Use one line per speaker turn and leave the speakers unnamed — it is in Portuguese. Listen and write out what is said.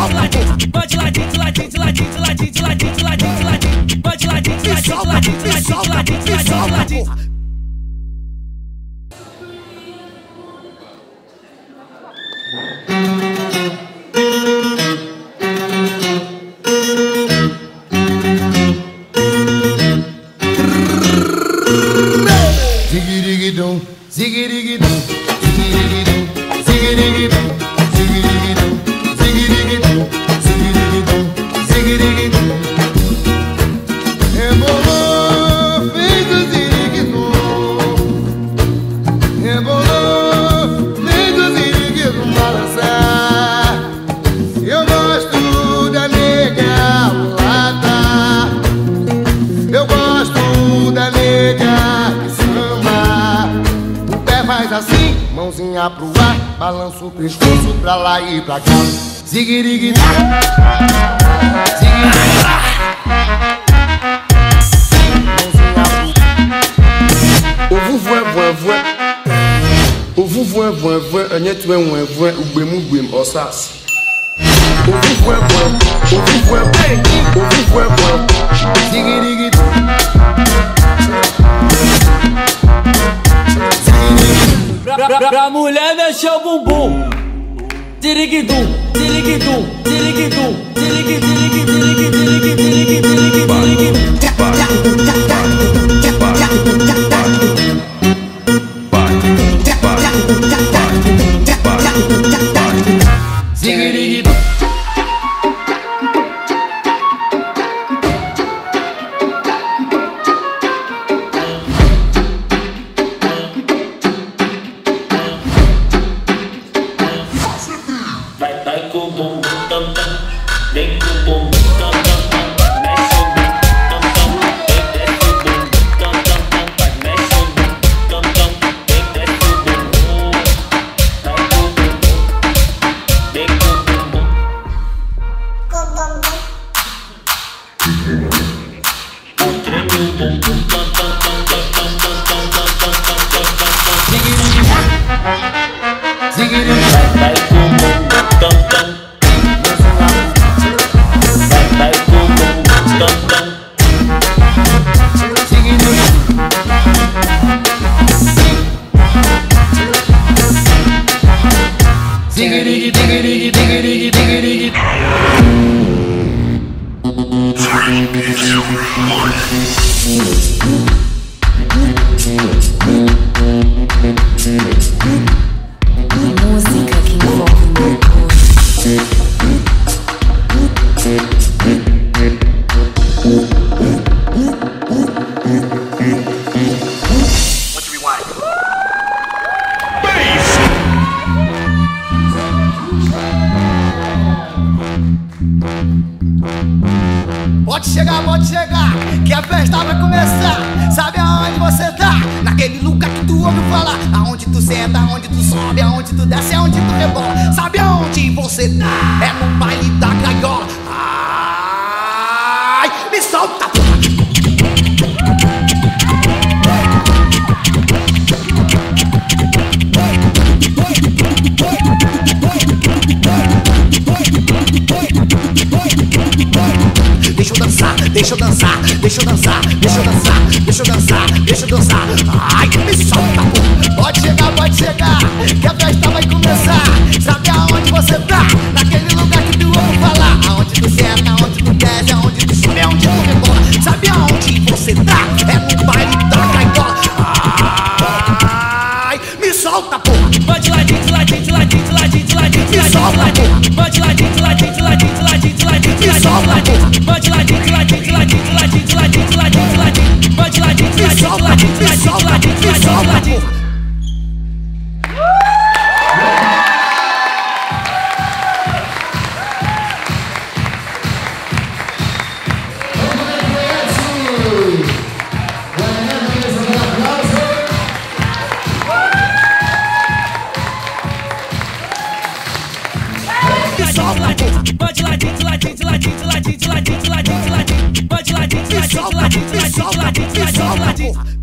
Zigirigidum, zigirigidum, zigirigidum, zigirigidum, zigirigidum, zigirigidum, zigirigidum, zigirigidum. Rebolou, fez o ziriguidum. Rebolou, fez o ziriguidum balançar. Eu gosto da nega mulata. Eu gosto da nega faz assim, mãozinha pro ar, balança o pescoço pra lá e pra cá. Ziguiriguidum, ziguiriguidum. O vuvué, o vuvué, anyetu enwe, o gbemu, osas. O vuvué, ziguiriguidum.
Pra mulher mexer o bumbum. Tiriguidum, tiriguidum, tiriguidum, tiriguidum,
vai com o bumbum tam tam, vem com o bumbum tam tam, mexe o bumbum tam tam, desce o bumbum tam tam, vai mexe o bumbum tam tam, desce o bumbum, vai com o bumbum, vem com o bumbum, treme o bumbum tam tam tam tam tam tam tam tam tam tam, vai com o bumbum tam tam.
Diggity, diggity, diggity, diggity.
Música que envolve o meu corpo.
What do we want? Pode chegar, que a festa vai começar. Sabe aonde você tá? Naquele lugar que tu ouve falar. Aonde tu senta, aonde tu sobe, aonde tu desce, aonde tu rebola. Sabe aonde você tá? É no baile da gaiola. Ai, me solta, porra! Deixa eu dançar, deixa eu dançar, deixa eu dançar, deixa eu dançar, deixa eu dançar. Ai, me solta, porra. Pode chegar, que a festa vai começar. Sabe aonde você tá? Naquele lugar que tu ouve falar. Aonde tu senta, aonde tu desce, aonde tu sobe, aonde tu rebola. Sabe aonde você tá? É no baile da gaiola. Ai, me solta, porra.
Pode ladinho, ladinho, ladinho, ladinho, ladinho,
me solta, porra.
pode ladinho, ladinho, ladinho, ladinho, ladinho,
me solta, porra.
pode ladinho, ladinho, ladinho, ladinho, ladinho, ladinho, pode ladinho, ladinho, ladinho, ladinho, ladinho. Pode ladinho, ladinho, ladinho, ladinho, ladinho, ladinho, pode ladinho, ladinho, ladinho, ladinho, ladinho.